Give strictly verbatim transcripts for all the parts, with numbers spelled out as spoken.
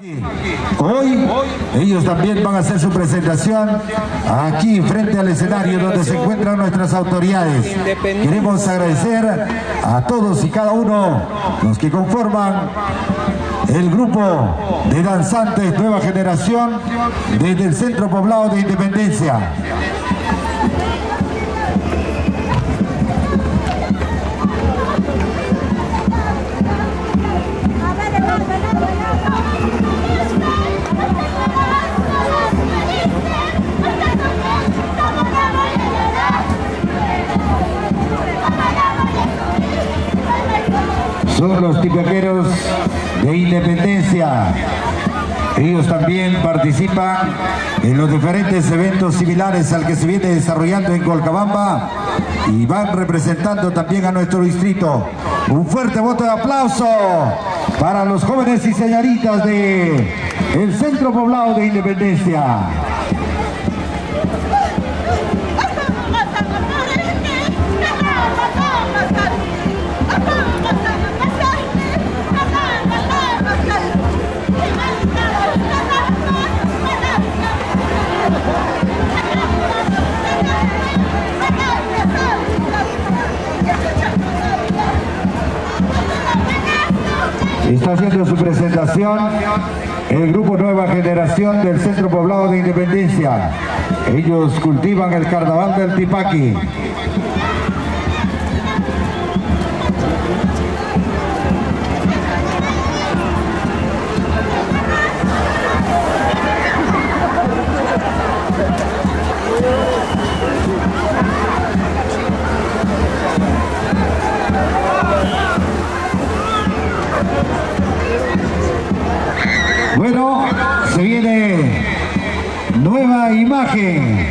Hoy ellos también van a hacer su presentación aquí frente al escenario donde se encuentran nuestras autoridades. Queremos agradecer a todos y cada uno los que conforman el grupo de danzantes Nueva Generación desde el Centro Poblado de Independencia. Son los tipaqueros de Independencia. Ellos también participan en los diferentes eventos similares al que se viene desarrollando en Colcabamba y van representando también a nuestro distrito. Un fuerte voto de aplauso para los jóvenes y señoritas de el Centro Poblado de Independencia. Está haciendo su presentación el grupo Nueva Generación del Centro Poblado de Independencia. Ellos cultivan el carnaval del Tipaqui. Bueno, se viene nueva imagen.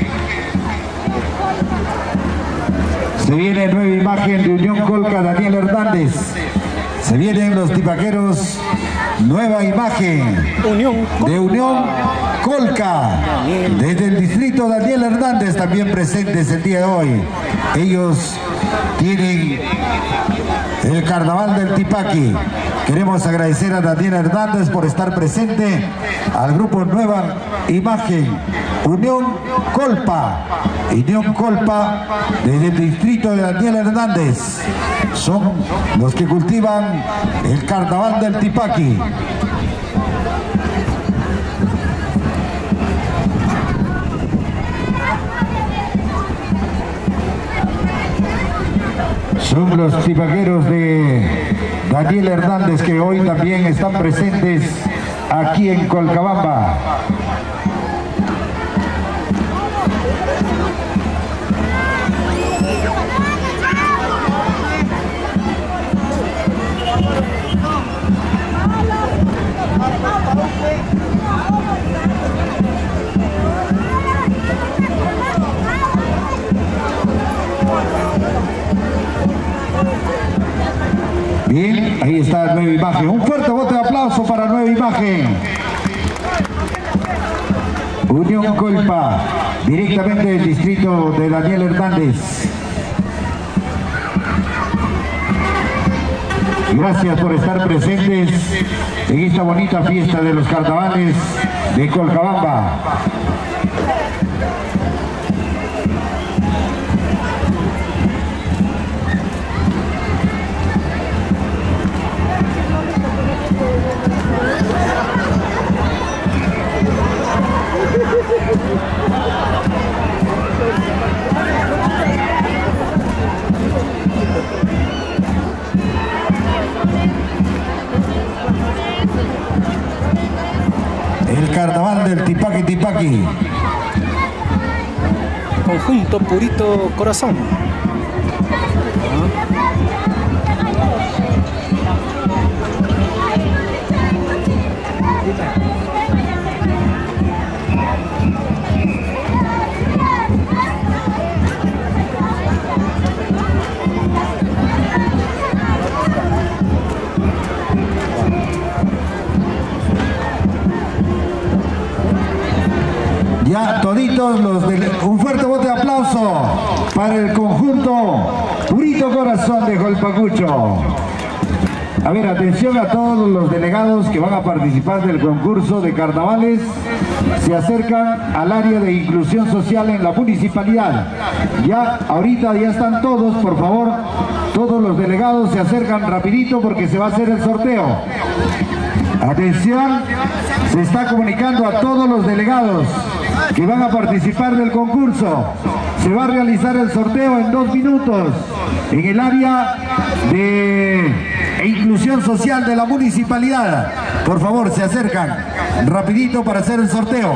Se viene nueva imagen de Unión Colca, Daniel Hernández. Se vienen los tipaqueros, nueva imagen de Unión Colca. Desde el distrito Daniel Hernández también presentes el día de hoy. Ellos tienen el carnaval del Tipaqui. Queremos agradecer a Daniel Hernández por estar presente, al grupo Nueva Imagen, Unión Colpa, Unión Colpa desde el distrito de Daniel Hernández. Son los que cultivan el carnaval del Tipaqui. Son los tipaqueros de Daniel Hernández que hoy también están presentes aquí en Colcabamba. Bien, ahí está Nueva Imagen. Un fuerte voto de aplauso para Nueva Imagen. Unión Colpa, directamente del distrito de Daniel Hernández. Gracias por estar presentes en esta bonita fiesta de los carnavales de Colcabamba. El carnaval del Tipaqui Tipaqui. Conjunto Purito Corazón. Ya toditos los de... Un fuerte voto de aplauso para el conjunto Purito Corazón de Colpacucho. A ver, atención a todos los delegados que van a participar del concurso de carnavales. Se acercan al área de inclusión social en la municipalidad. Ya, ahorita ya están todos, por favor. Todos los delegados se acercan rapidito porque se va a hacer el sorteo. Atención, se está comunicando a todos los delegados que van a participar del concurso. Se va a realizar el sorteo en dos minutos en el área de inclusión social de la municipalidad. Por favor, se acercan rapidito para hacer el sorteo.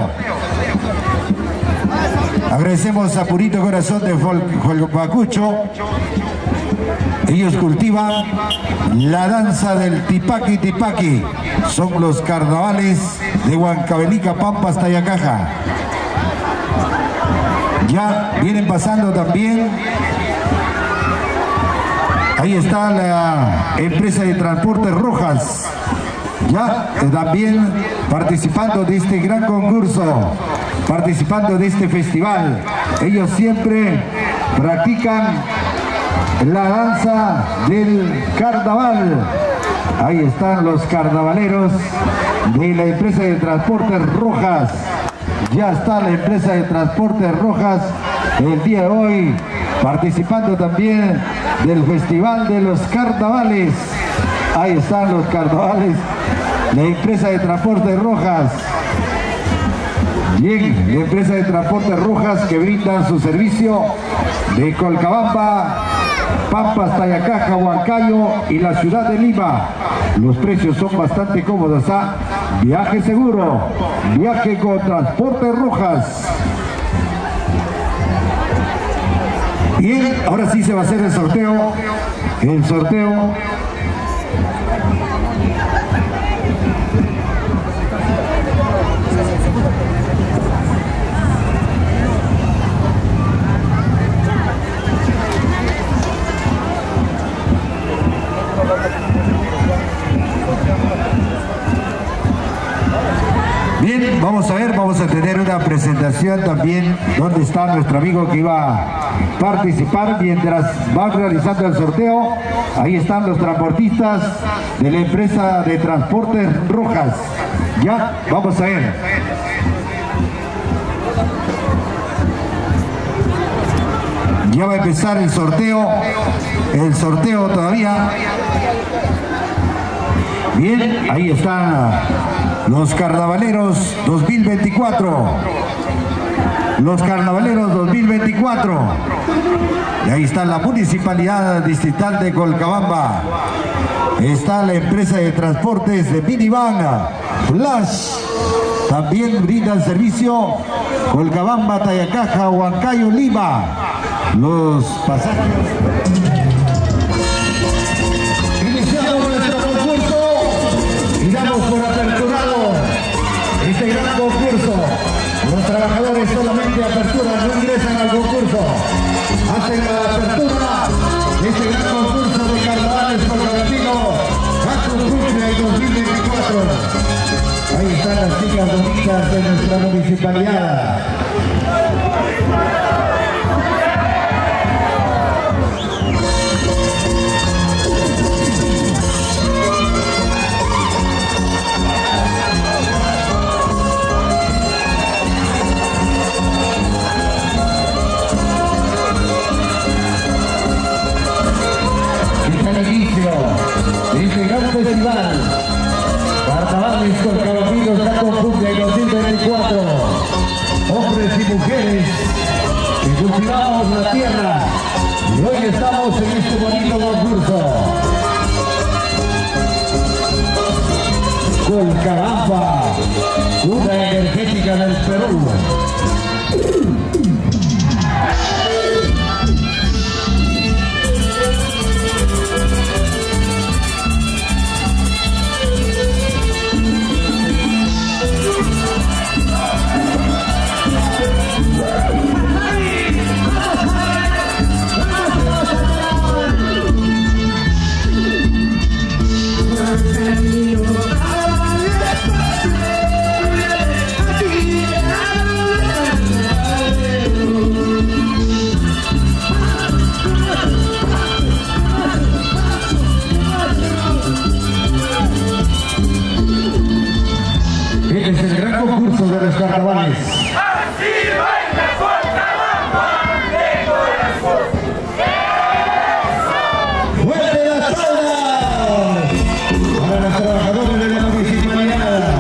Agradecemos a Purito Corazón de Hualpacucho. Ellos cultivan la danza del tipaqui tipaqui. Son los carnavales de Huancavelica, Pampas, Tayacaja. Ya vienen pasando también. Ahí está la empresa de transportes Rojas. Ya también participando de este gran concurso, participando de este festival. Ellos siempre practican la danza del carnaval. Ahí están los carnavaleros de la empresa de transportes Rojas. Ya está la empresa de transportes Rojas el día de hoy participando también del festival de los carnavales. Ahí están los carnavales, la empresa de transportes Rojas. Bien, la empresa de transportes Rojas que brindan su servicio de Colcabamba, Pampas, Tayacaja, Huancayo y la ciudad de Lima. Los precios son bastante cómodos. ¿Ah? Viaje seguro, viaje con transportes Rojas. Bien, ahora sí se va a hacer el sorteo. El sorteo. Bien, vamos a ver, vamos a tener una presentación también donde está nuestro amigo que iba a participar mientras van realizando el sorteo. Ahí están los transportistas de la empresa de transportes Rojas. Ya, vamos a ver. Ya va a empezar el sorteo, el sorteo todavía. Bien, ahí están los carnavaleros dos mil veinticuatro. Los carnavaleros dos mil veinticuatro. Y ahí está la municipalidad distrital de Colcabamba. Está la empresa de transportes de Minivan Flash. También brindan servicio Colcabamba, Tayacaja, Huancayo, Lima. Los pasajeros. Iniciamos nuestro concurso y damos por aperturado este gran concurso. Los trabajadores solamente aperturan, no ingresan al concurso. Hacen la apertura de este gran concurso de carnavales por Gabardino, Hakukuche dos mil veinticuatro. Ahí están las chicas bonitas de nuestra municipalidad. Este gran festival Carnavales Colcabambinos Hakukuche dos mil veinticuatro, hombres y mujeres que cultivamos la tierra y hoy estamos en este bonito concurso. Colcabamba, una energética del Perú. Aquí Este es el gran concurso de los carnavales. ¡Así baila Cochabamba de corazón! ¡Eso! ¡Fuerte las palmas! Para los trabajadores de la municipalidad.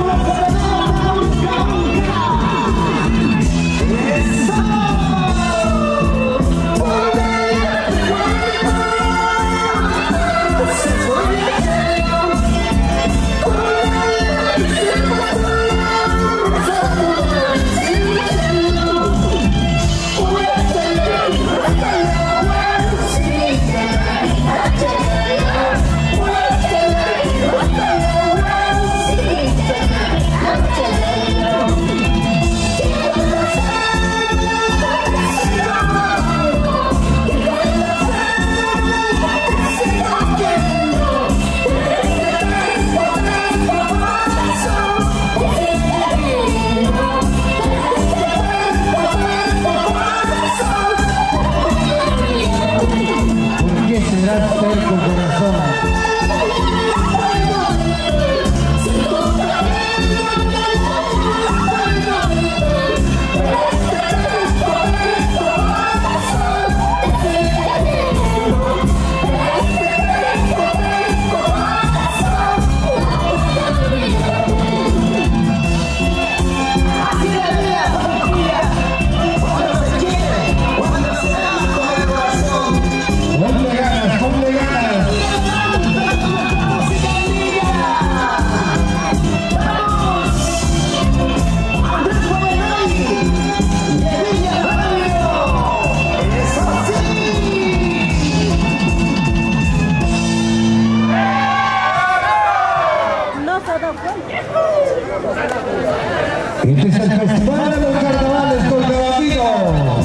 Este es el Festival de los Carnavales Cochabambinos.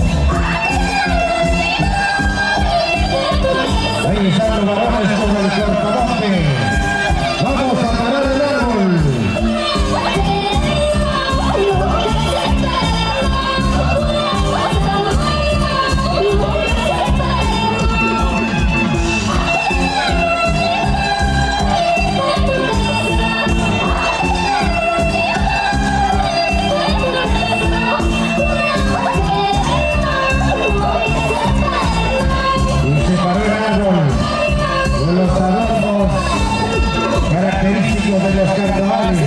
Ahí están los varones con el cortavante. Vamos a parar el árbol. Característicos de los carnavales.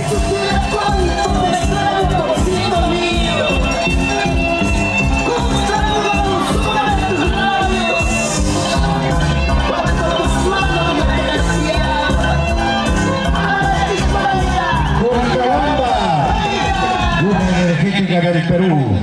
Cochabamba, una energética del Perú.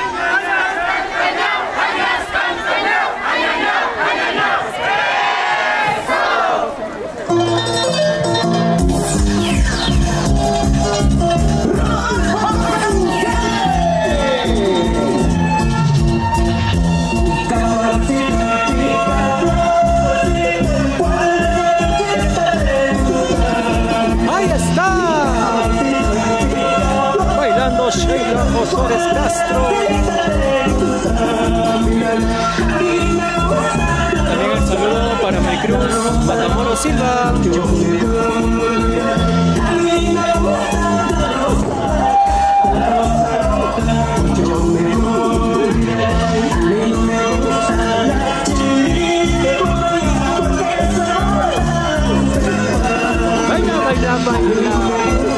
Sheila Osores Castro. También el saludo para Maricruz Matamoros Silva. Baila, baila, baila.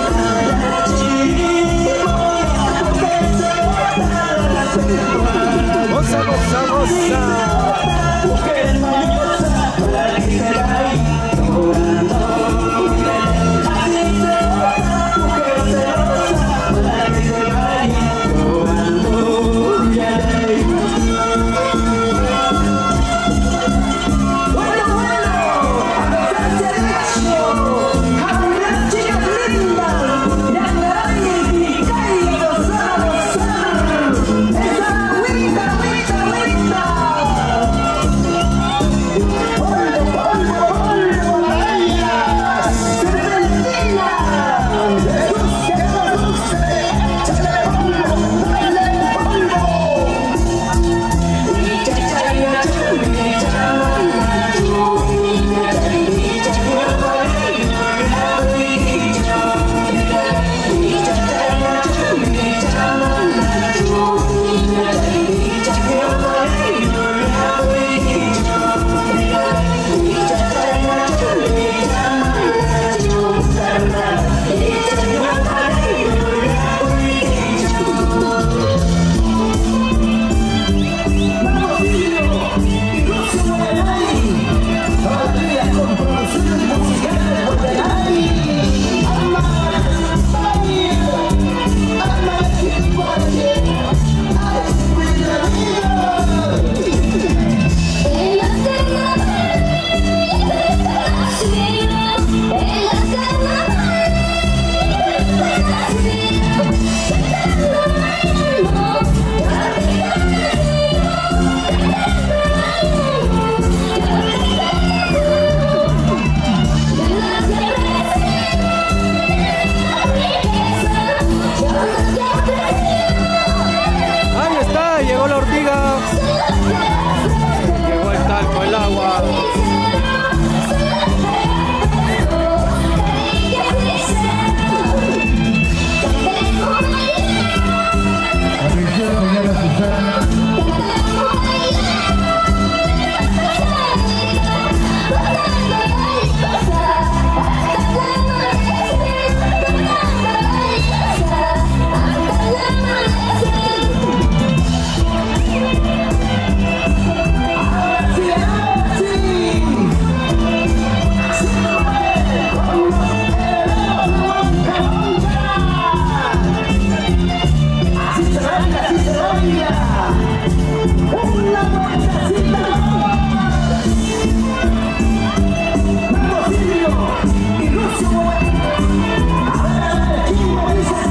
Goza, goza, goza. Mujer mañosa, para que se vaya.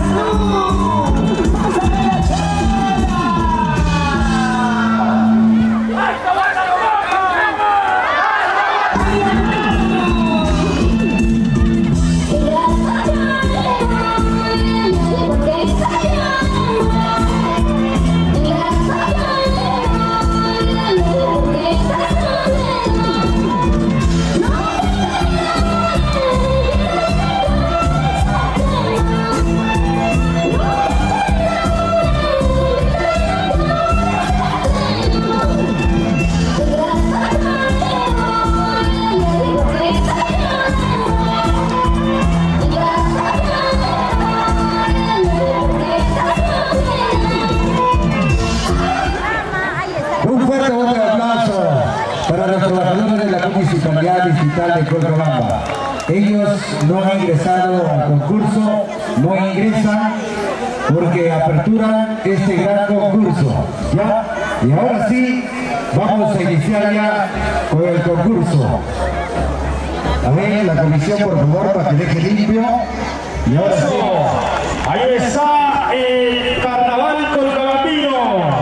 De Cochabamba. Ellos no han ingresado al concurso, no ingresan porque aperturan este gran concurso. ¿Ya? Y ahora sí, vamos a iniciar ya con el concurso. A ver, la comisión, por favor, para que deje limpio. Y ahora sí. Ahí está el carnaval colcabambino.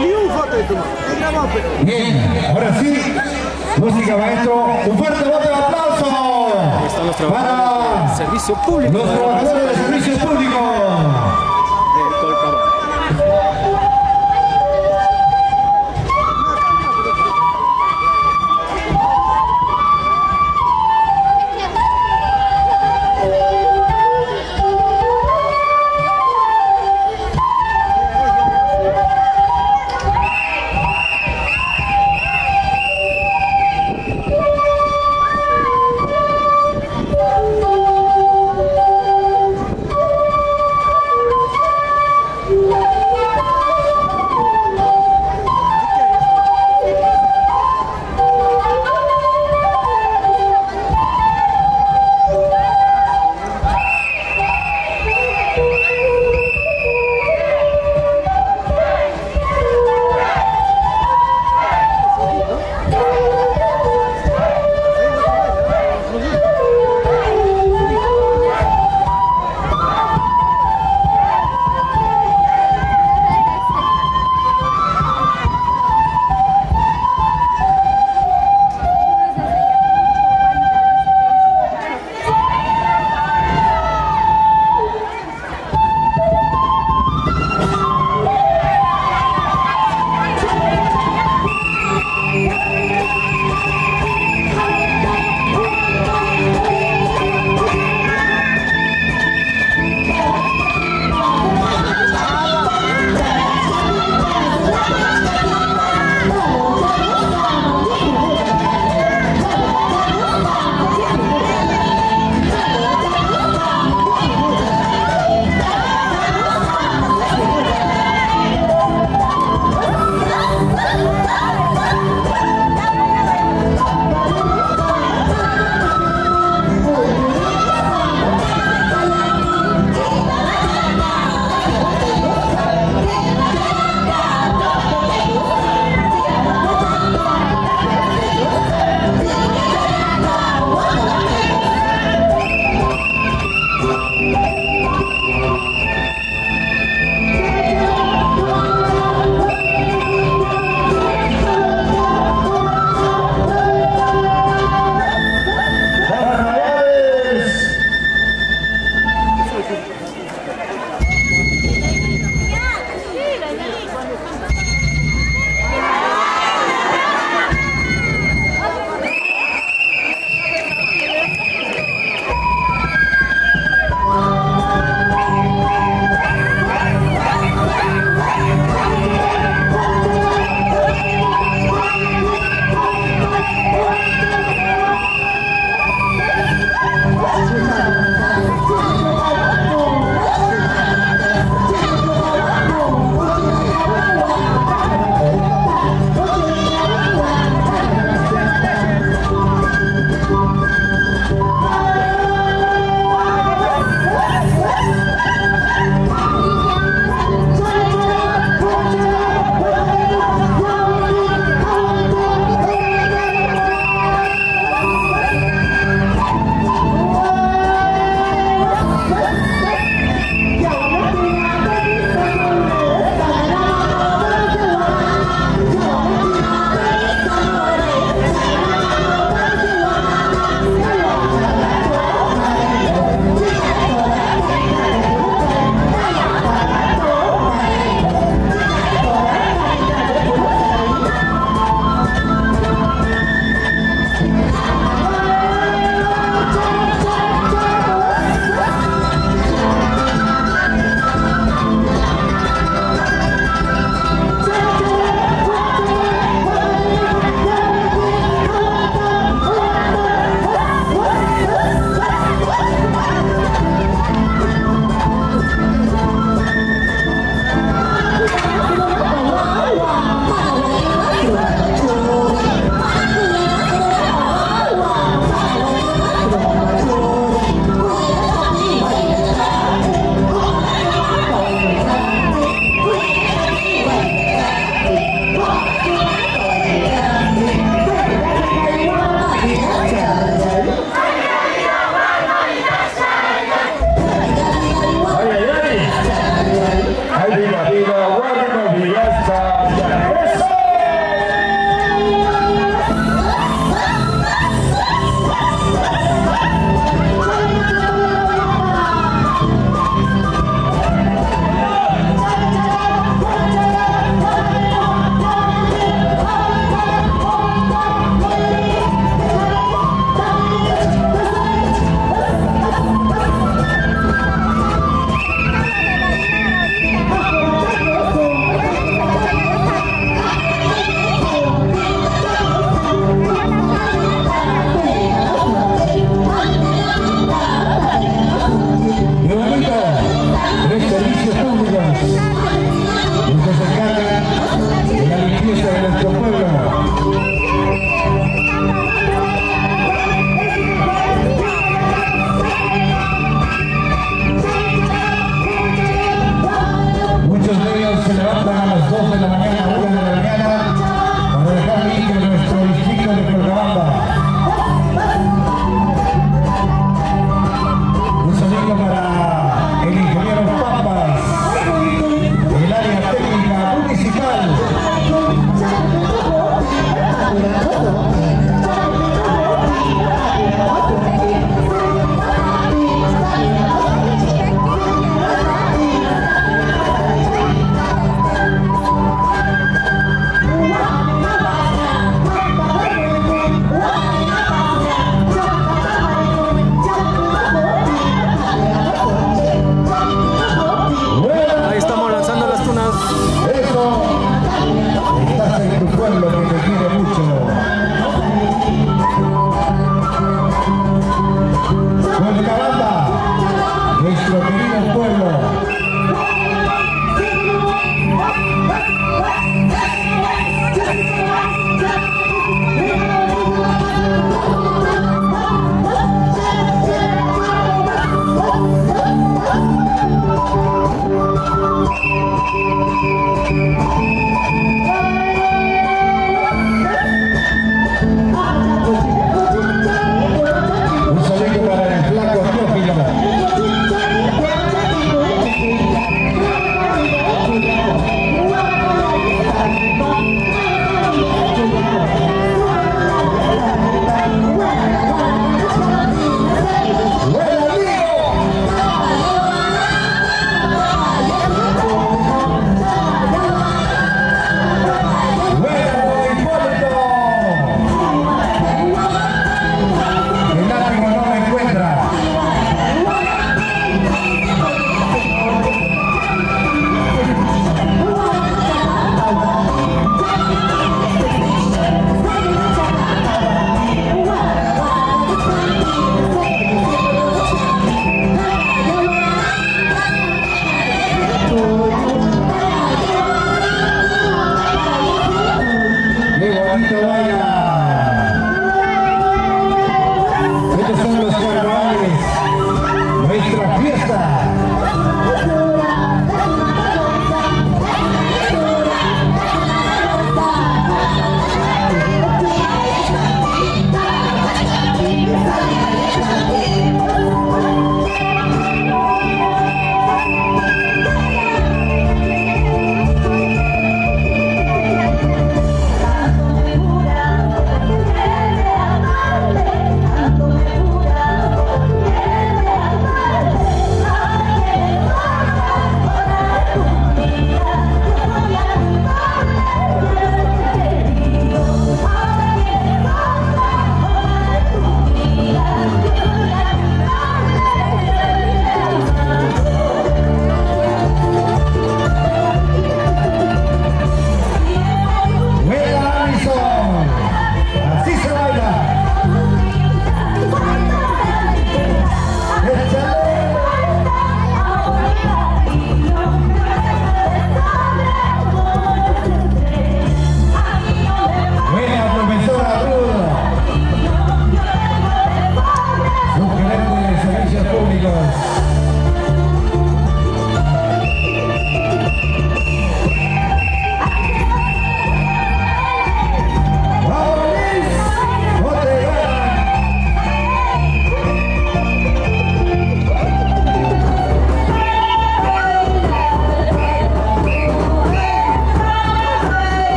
Bien, ahora sí. Música, maestro. Un fuerte voto de aplauso Están los para trabajadores del servicio público. los trabajadores del servicio público. De Colcabamba.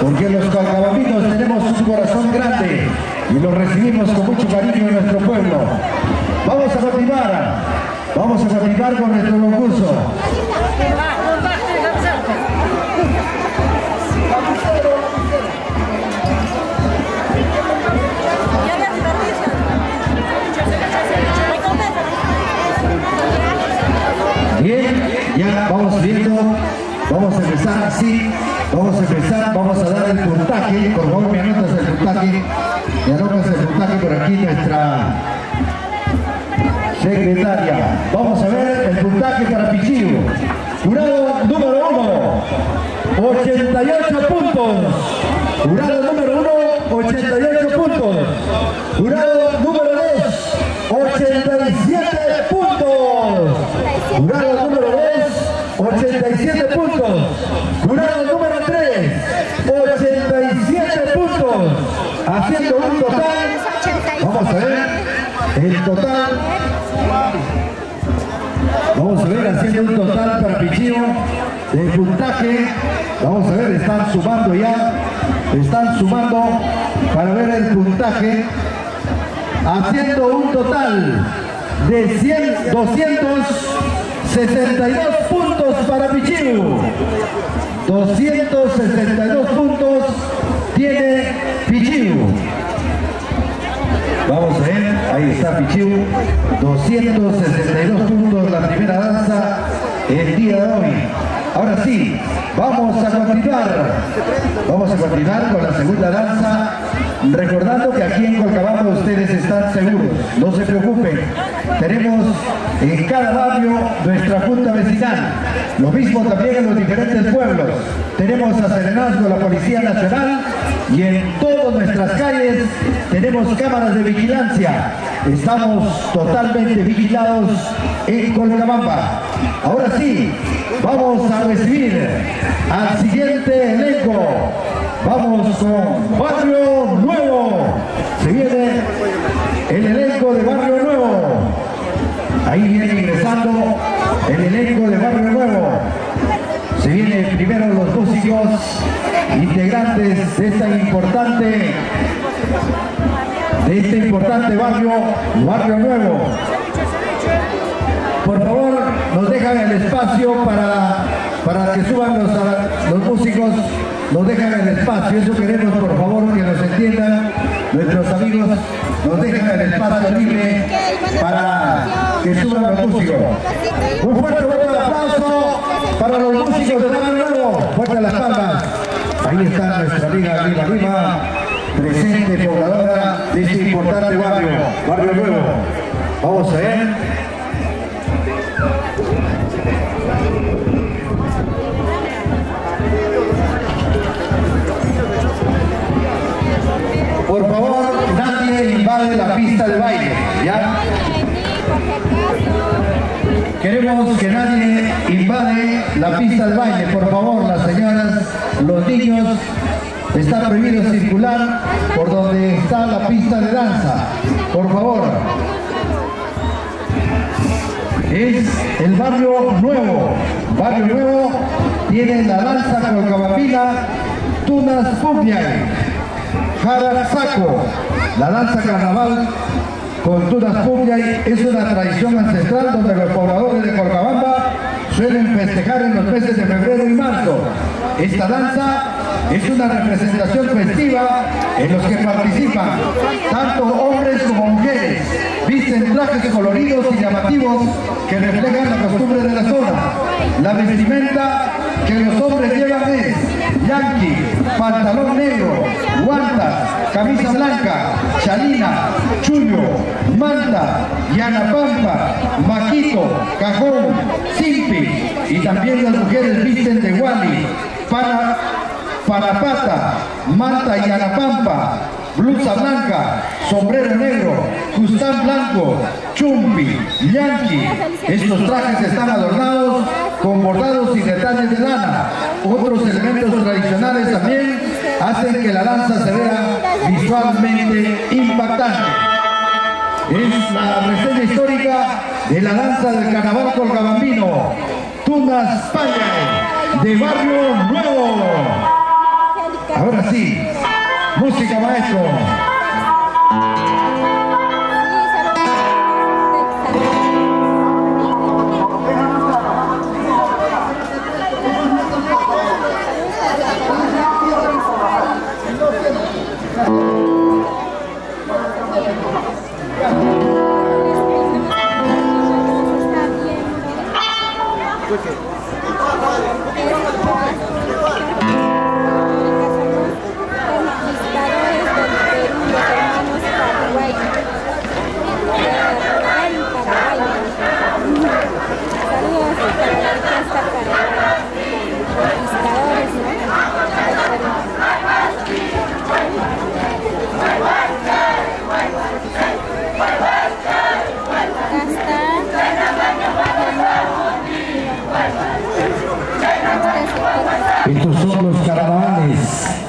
porque los colcabambinos tenemos un corazón grande y lo recibimos con mucho cariño en nuestro pueblo. Vamos a continuar, vamos a continuar con nuestro concurso. Bien, ya vamos viendo, vamos a empezar así, vamos a empezar, vamos a dar el puntaje, por favor me anotas el puntaje, me anotas el puntaje por aquí nuestra secretaria. Vamos a ver el puntaje para Pichillo. Jurado número uno, ochenta y ocho puntos. Jurado número uno, ochenta y ocho puntos. Jurado número dos, ochenta y siete puntos. Jurado número dos, ochenta y siete puntos. Jurado número tres, ochenta y siete puntos. Haciendo un total, vamos a ver, el total, vamos a ver, haciendo un total para Pichillo de puntaje. Vamos a ver, están sumando ya, están sumando para ver el puntaje. Haciendo un total de cien, doscientos sesenta y dos puntos para Pichillo. doscientos sesenta y dos puntos tiene Pichillo. Vamos a ver, ahí está Pichillo. doscientos sesenta y dos puntos la primera danza el día de hoy. Ahora sí, vamos a continuar. Vamos a continuar con la segunda danza. Recordando que aquí en Colcabamba ustedes están seguros, no se preocupen. Tenemos en cada barrio nuestra junta vecinal, lo mismo también en los diferentes pueblos. Tenemos a Serenazgo, la Policía Nacional, y en todas nuestras calles tenemos cámaras de vigilancia. Estamos totalmente vigilados en Colcabamba. Ahora sí, vamos a recibir al siguiente elenco. Vamos con Barrio Nuevo. Se viene el elenco de Barrio Nuevo. Ahí viene ingresando el elenco de Barrio Nuevo. Se vienen primero los músicos integrantes de esta importante, de este importante barrio, Barrio Nuevo. Por favor, nos dejan el espacio para, para que suban los, los músicos. Nos dejan el espacio, eso queremos, por favor, que nos entiendan nuestros amigos, nos dejan el espacio libre para que suban los músicos. Un fuerte, fuerte aplauso para los músicos de Barrio Nuevo. Fuerte las palmas. Ahí está nuestra amiga Lima Lima, presente pobladora de este importante barrio, Barrio Nuevo. Vamos a ver. Por favor, nadie invade la pista de baile, ¿ya? Queremos que nadie invade la pista de baile, por favor, las señoras, los niños, está prohibido circular por donde está la pista de danza, por favor. Es el Barrio Nuevo. Barrio Nuevo tiene la danza colcabambina Tunas Pupiay. Jarasaco, la danza carnaval con Tunas Pupiay es una tradición ancestral donde los pobladores de Colcabamba suelen festejar en los meses de febrero y marzo. Esta danza es una representación festiva en los que participan tanto hombres como mujeres. Visten trajes coloridos y llamativos que reflejan la costumbre de la zona. La vestimenta que los hombres llevan es yanqui, pantalón negro, guantas, camisa blanca, chalina, chullo, manta, yanapampa, maquito, cajón, simpi, y también las mujeres visten de guali, para, parapata, manta y yanapampa, blusa blanca, sombrero negro, custán blanco, chumpi, yanqui. Estos trajes están adornados con bordados y detalles de lana. Otros elementos tradicionales también hacen que la danza se vea visualmente impactante. Es la reseña histórica de la danza del carnaval colcabambino, Tunas Pupiay, de Barrio Nuevo. Ahora los carnavales.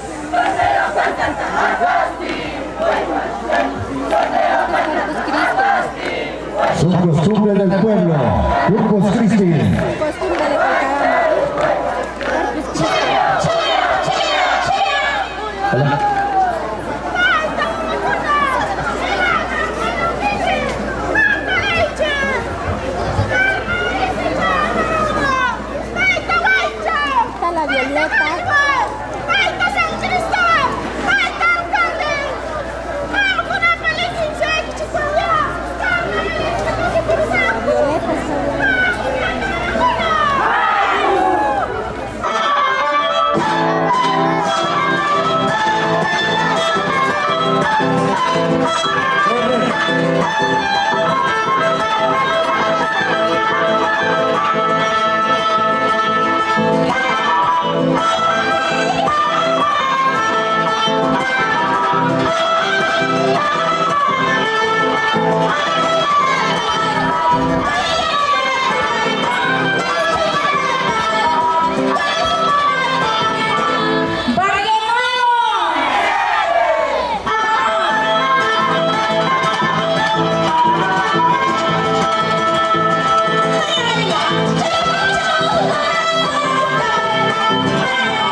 Son costumbres del pueblo. Corpus Christi. Costumbre de Hola. Está la Violeta. Yeah.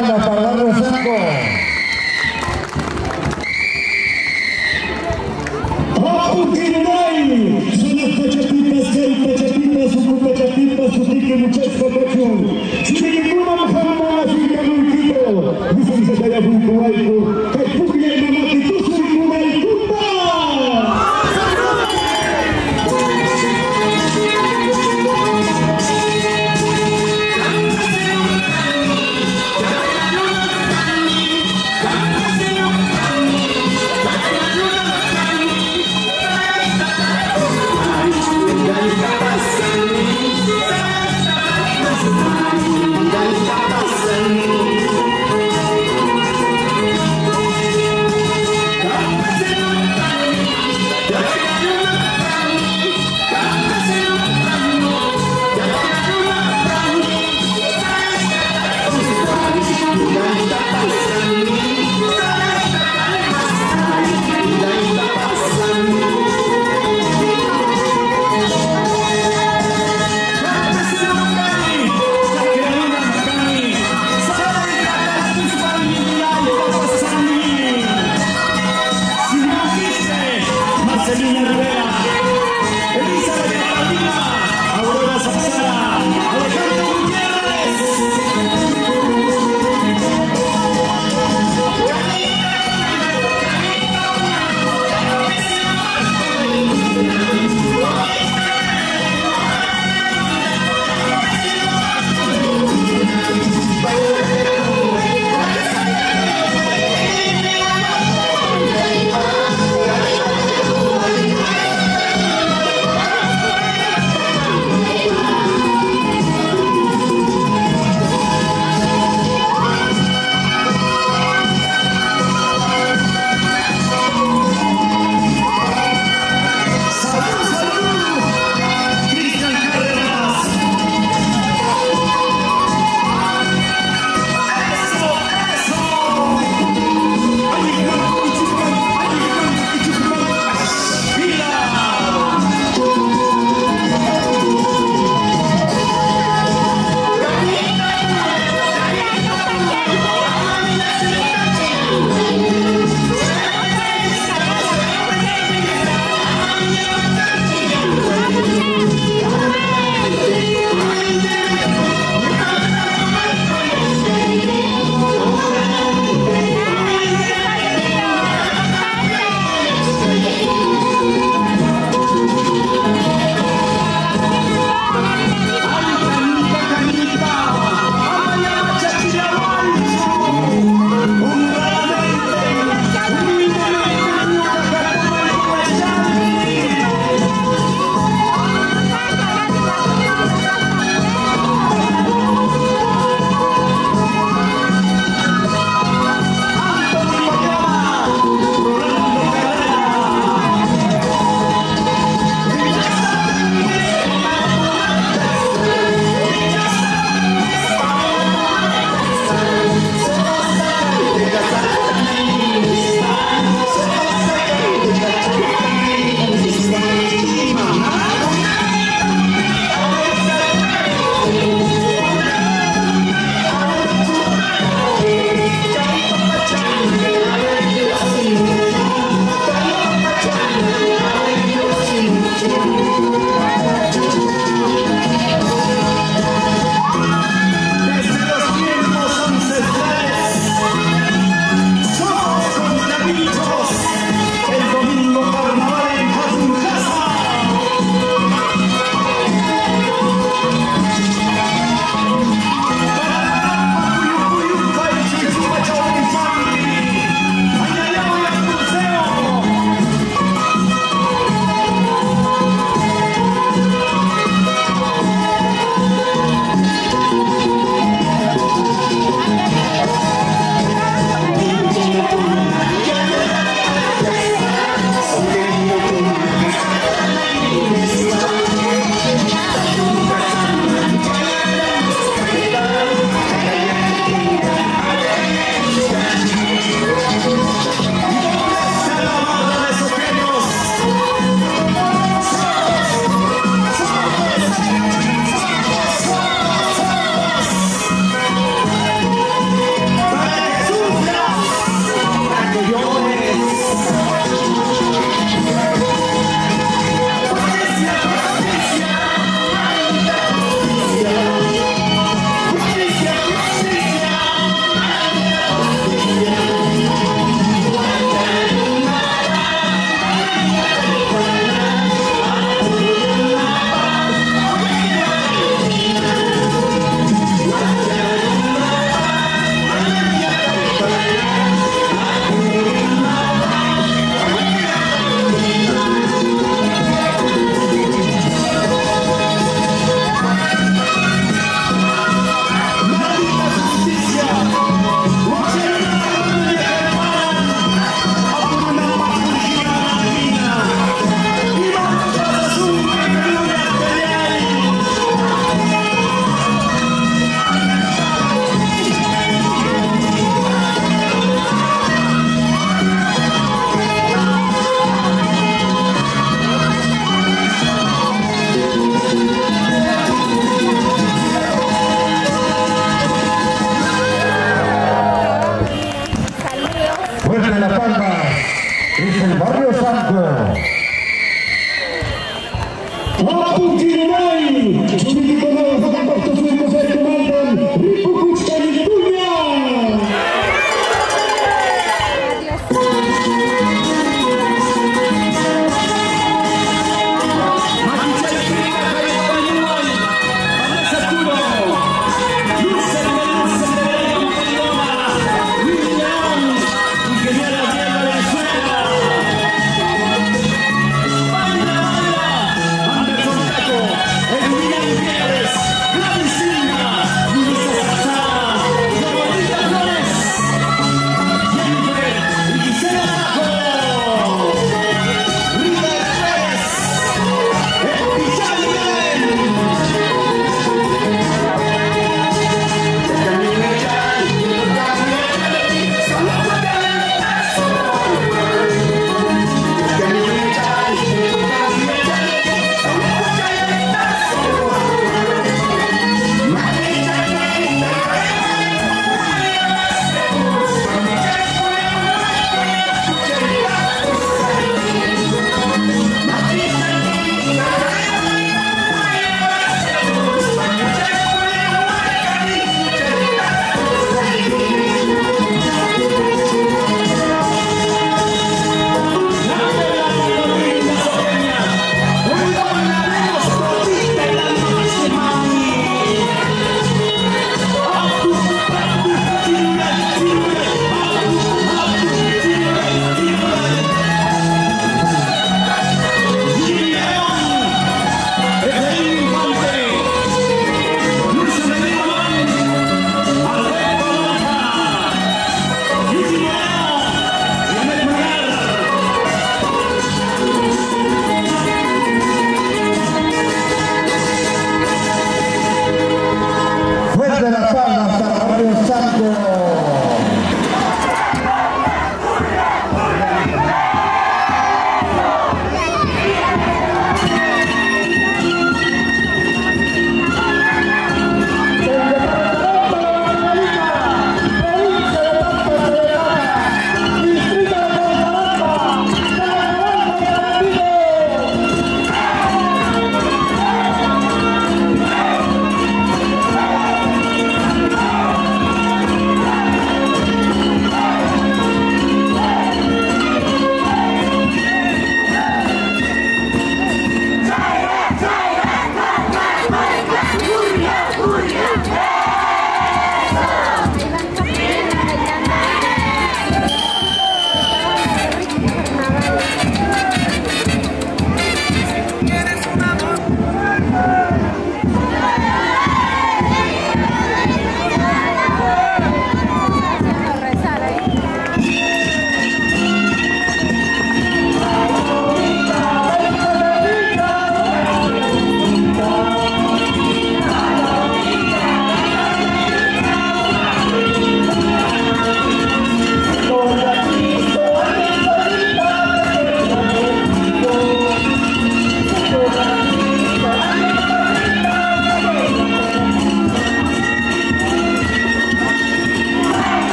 banda para darle cinco. Apuquinay, son las pachatitas que hay pachatitas, son pachatitas, su tique muchachos cococho. Si ninguna mujer mala finca multito, dicen que se haya junto algo, que puquinay mamá que tú soy una alcunda. ¡Vamos!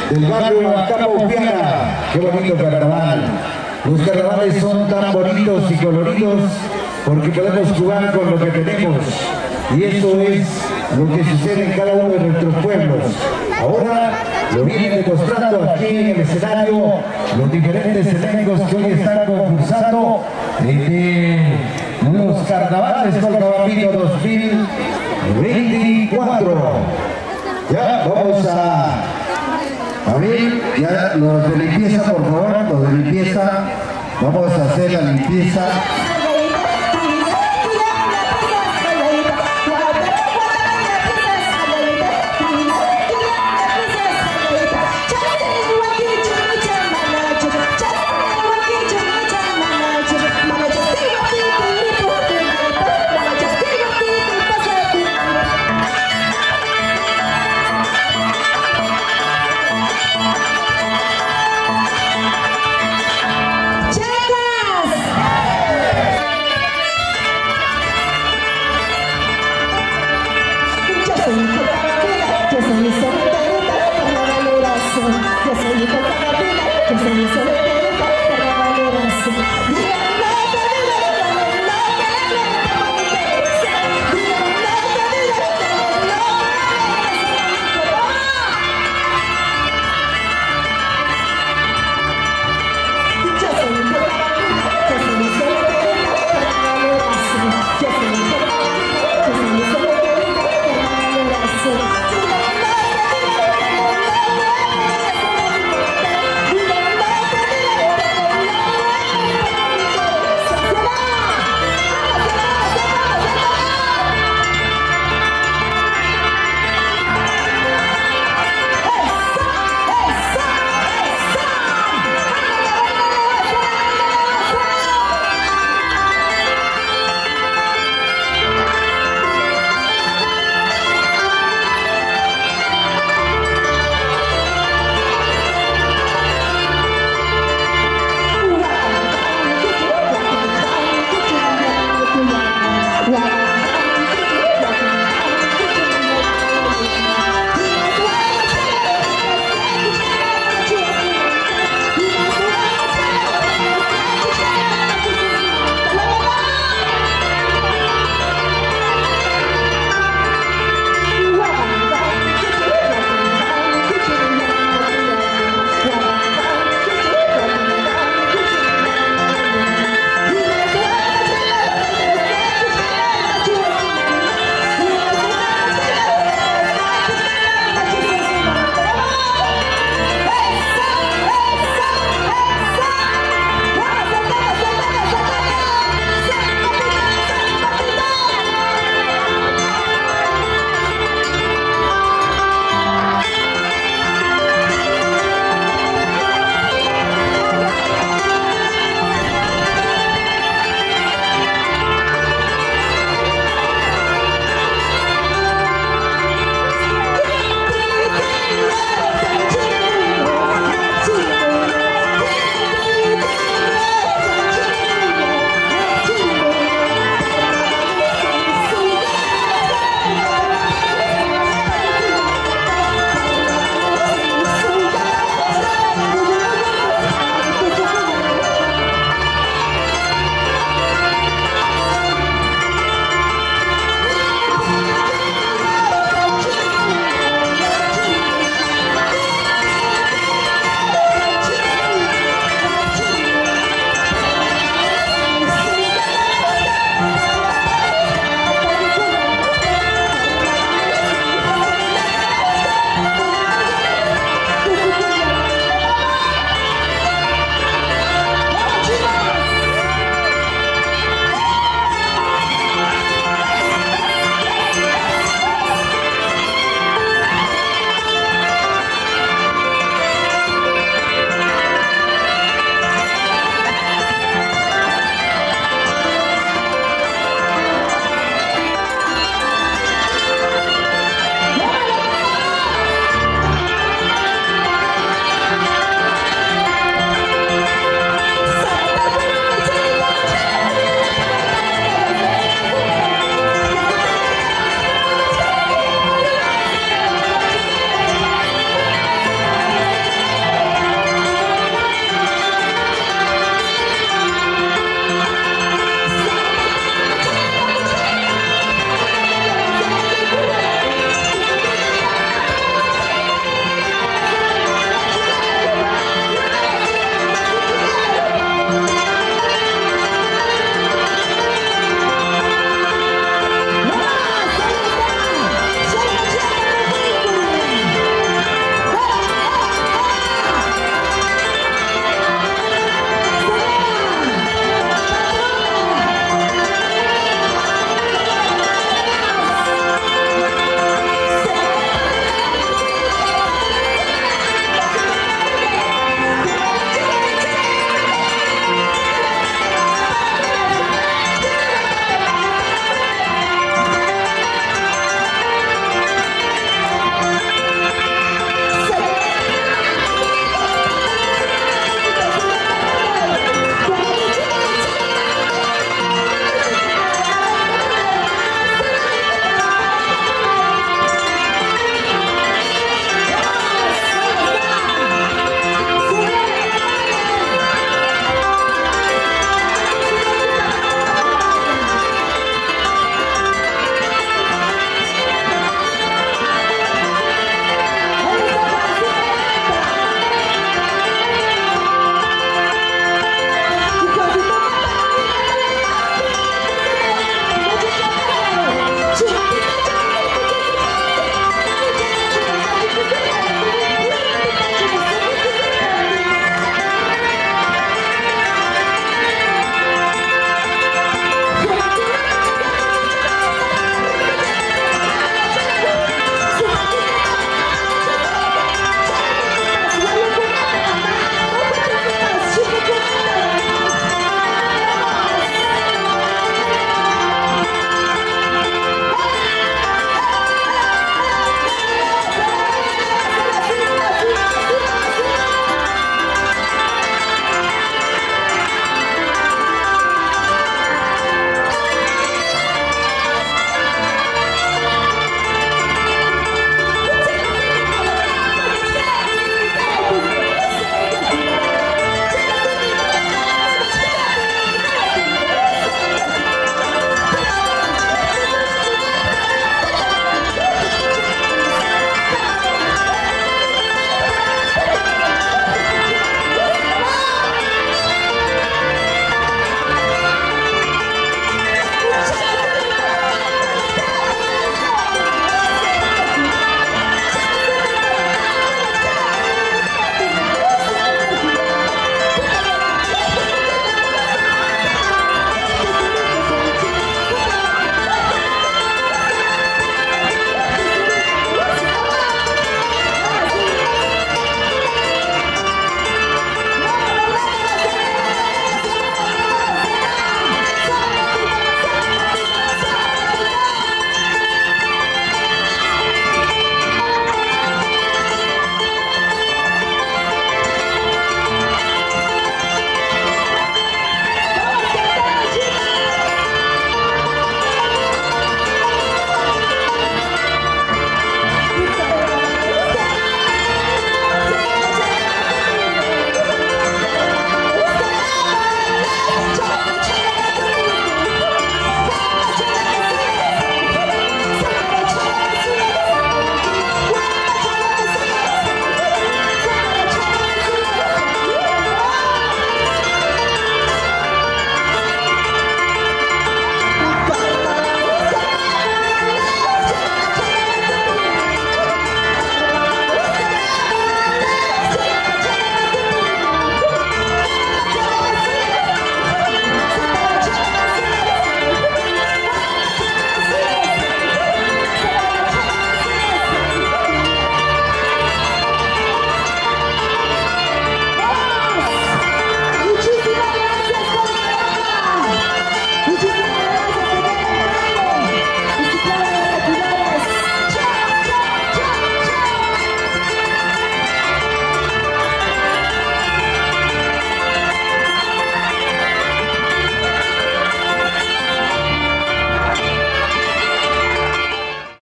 del barrio Acapaupiana. Qué bonito carnaval. Los carnavales son tan bonitos y coloridos porque podemos jugar con lo que tenemos. Y eso es lo que sucede en cada uno de nuestros pueblos. Ahora lo vienen demostrando aquí en el escenario los diferentes elencos que hoy están concursando de los carnavales Colcabambino dos mil veinticuatro. Ya vamos a, a ver, ya los de limpieza, por favor, los de limpieza, vamos a hacer la limpieza.